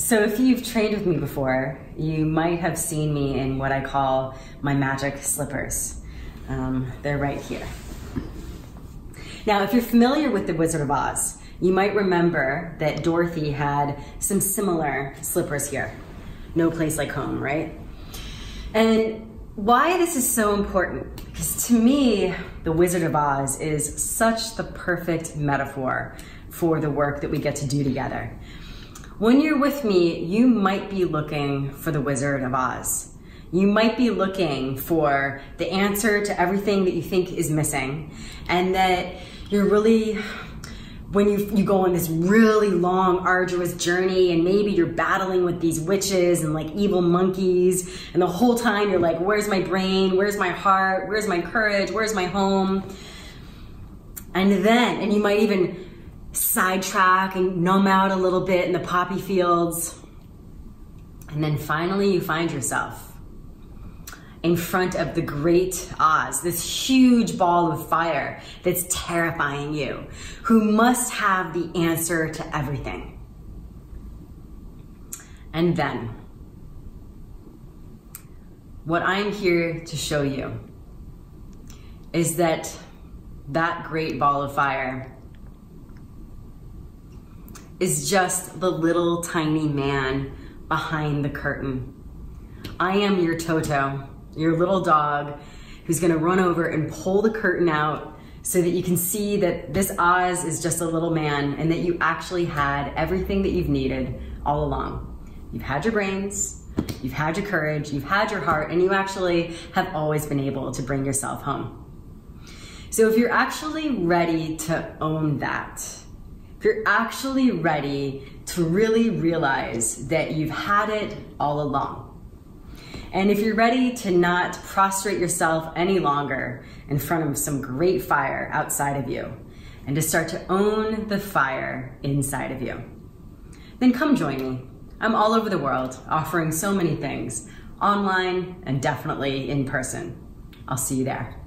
So if you've trained with me before, you might have seen me in what I call my magic slippers. They're right here. Now, if you're familiar with The Wizard of Oz, you might remember that Dorothy had some similar slippers here. No place like home, right? And why this is so important, because to me, The Wizard of Oz is such the perfect metaphor for the work that we get to do together. When you're with me, you might be looking for the Wizard of Oz. You might be looking for the answer to everything that you think is missing, and that you're really, when you go on this really long, arduous journey, and maybe you're battling with these witches and like evil monkeys, and the whole time you're like, where's my brain? Where's my heart? Where's my courage? Where's my home? And you might even sidetrack and numb out a little bit in the poppy fields. And then finally you find yourself in front of the great Oz, this huge ball of fire that's terrifying you, who must have the answer to everything. And then, what I'm here to show you is that great ball of fire is just the little tiny man behind the curtain. I am your Toto, your little dog, who's gonna run over and pull the curtain out so that you can see that this Oz is just a little man, and that you actually had everything that you've needed all along. You've had your brains, you've had your courage, you've had your heart, and you actually have always been able to bring yourself home. So if you're actually ready to own that, if you're actually ready to really realize that you've had it all along, and if you're ready to not prostrate yourself any longer in front of some great fire outside of you, and to start to own the fire inside of you, then come join me. I'm all over the world offering so many things, online and definitely in person. I'll see you there.